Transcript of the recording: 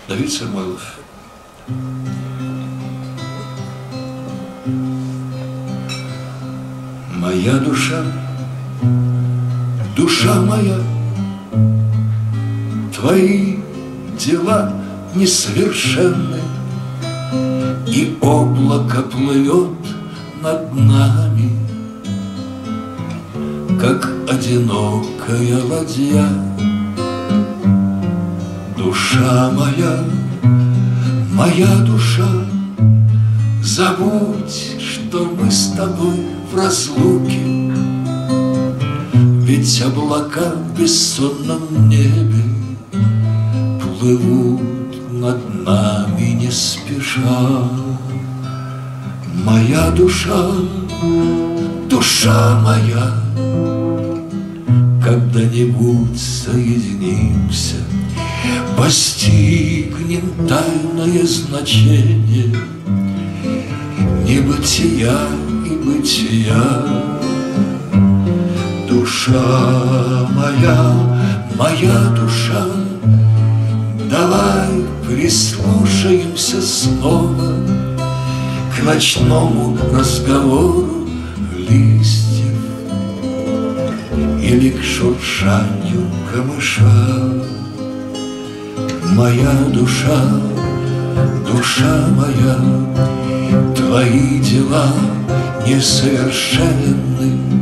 Давид Самойлов. Моя душа, душа моя, твои дела несовершенны, и облако плывет над нами, как одинокая ладья. Душа моя, моя душа, забудь, что мы с тобой в разлуке, ведь облака в бессонном небе плывут над нами не спеша. Моя душа, душа моя, когда-нибудь соединимся, постигнем тайное значение небытия и бытия. Душа моя, моя душа, давай прислушаемся снова к ночному разговору листьев или к шуршанию камыша. Моя душа, душа моя, твои дела несовершенны,